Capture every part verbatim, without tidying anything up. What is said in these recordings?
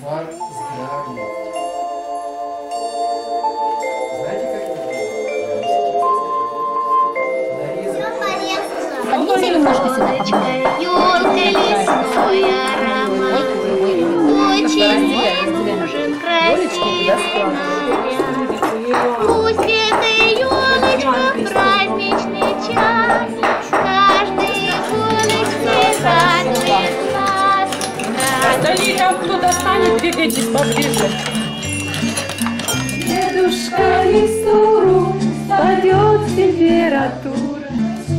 Шар здравия. Знаете, как это делается? Подвиньте немножко сюда. Ёлка лесной аромат, очень ей нужен красивый наряд. Пусть эта ёлочка в праздничный час каждой иголочке радует нас. Остальные там кто достанет, двигайтесь поближе. Дедушка листуру падет температура.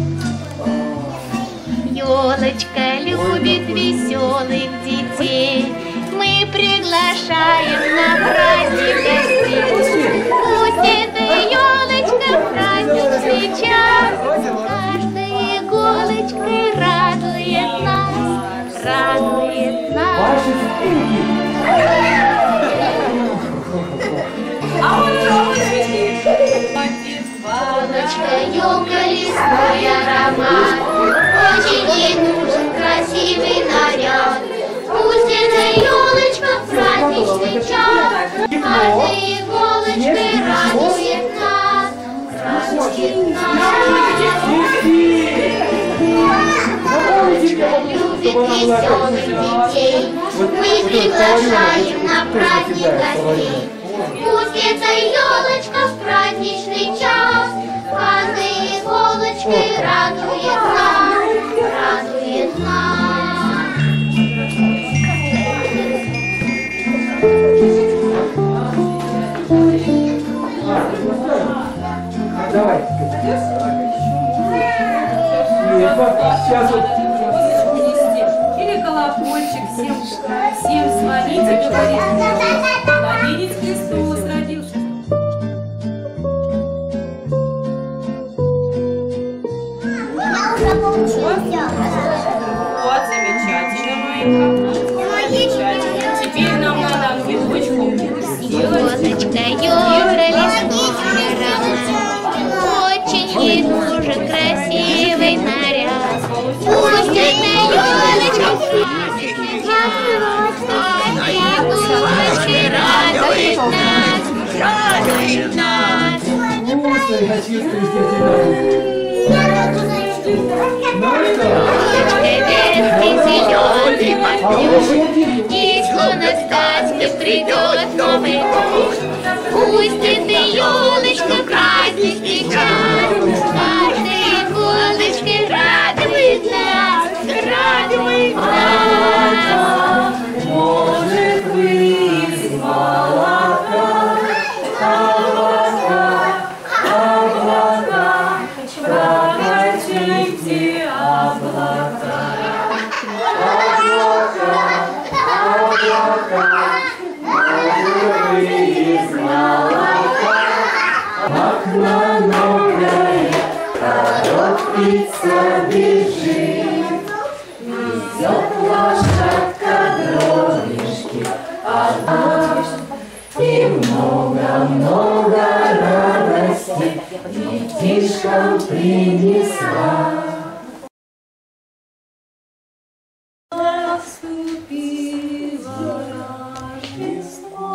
Ёлочка любит веселых детей, мы приглашаем на праздник гостей. Пусть эта ёлочка в праздничный час каждой иголочкой радует нас, радует нас. Ёлочка, ёлка, лесной аромат, очень ей нужен красивый наряд. Пусть эта ёлочка в праздничный час каждой иголочкой радует нас, радует нас. Ёлочка любит веселых детей, мы приглашаем на праздник гостей. Пусть эта ёлочка в праздничный час каждой иголочкой радует нас, радует нас. Давай. Сейчас вот. Или колокольчик, всем, всем звоните, говорите. Младенец Христос родился. Вот, замечательно, Майка. Замечательно. Теперь нам надо квиточку сделать. Ёлочка, ёлка, лесной аромат, очень ей нужен красивый наряд. Пусть эта ёлочка в праздничный час каждой иголочкой радует нас, радует нас. Вкусно и начистые здесь Ёлочка ветки зеленый поднёт, и словно сказки придет Новый год. Пусть эта ёлочка в праздничный час каждой иголочкой радует нас, радует нас. Может быть молока, облака, облака, прокатите облака. Облака, облака, может быть из молока. Окна новое, торопится, бежит, везет лошадка дровишки, одна, и много-много радости детишкам принесла. Наступило Рождество.